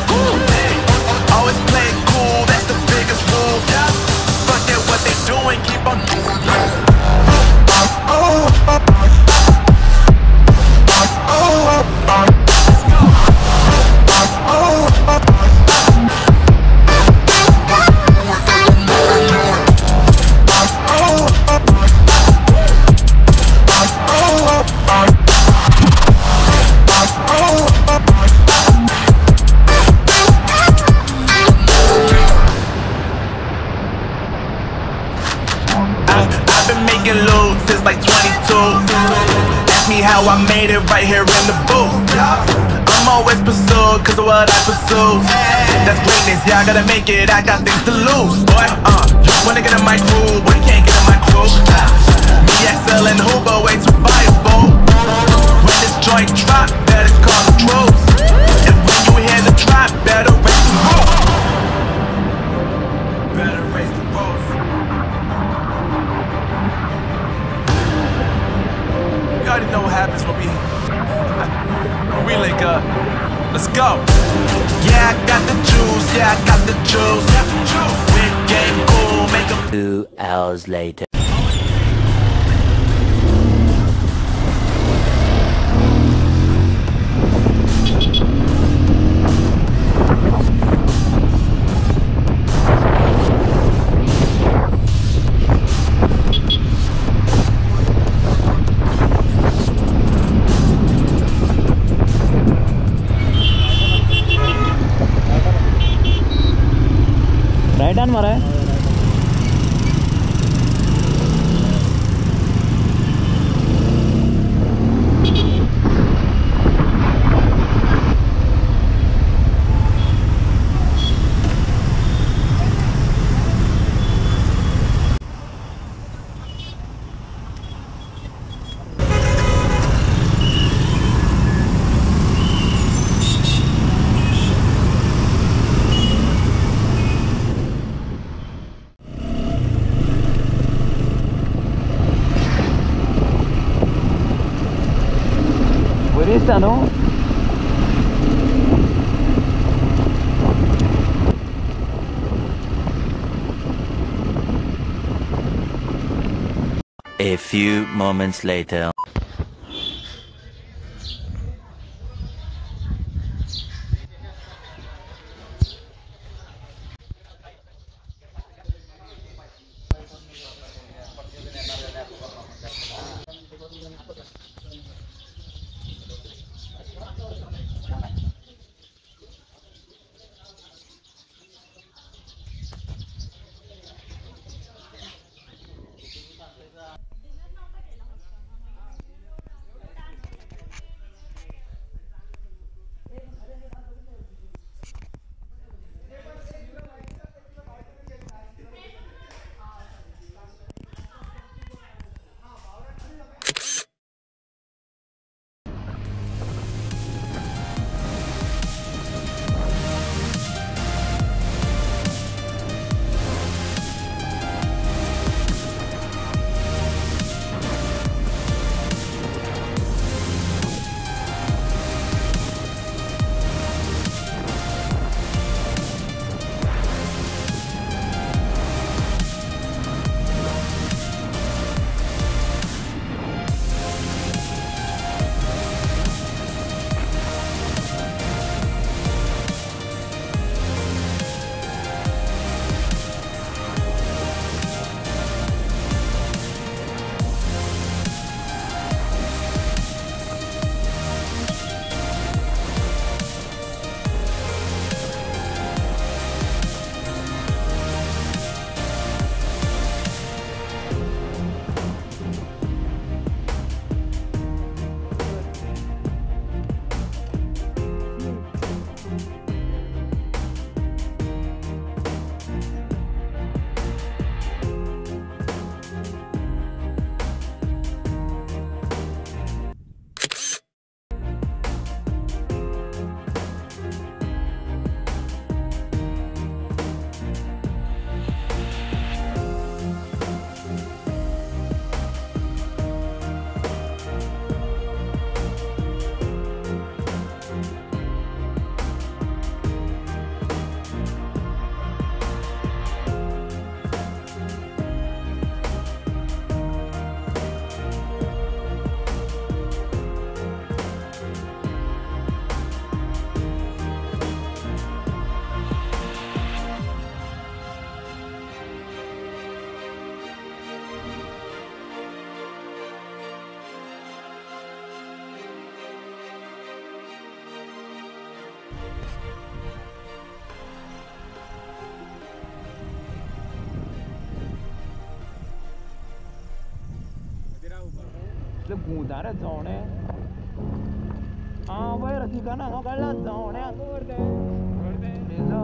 Always play it cool, that's the biggest rule. Forget what they doing, keep on doing. I've been making loot since like 22. Ask me how I made it right here in the booth. I'm always pursued cause of what I pursue. That's greatness, yeah, I gotta make it, I got things to lose. Boy, you wanna get in my crew, but you can't get in my crew. Me, XL and Hoover, way too viable. When this joint drop, better call the troops. And when you hear the drop, better raise the roof. Better raise the roof. You already know what happens when we link up. Let's go. Yeah, I got the juice. Yeah, I got the juice. Big game cool. Make 'em 2 hours later. Right hand मारा है। No? A few moments later. Le gudare zone. Ah, vai ratikana no kalla zone gorde. Gorde neza.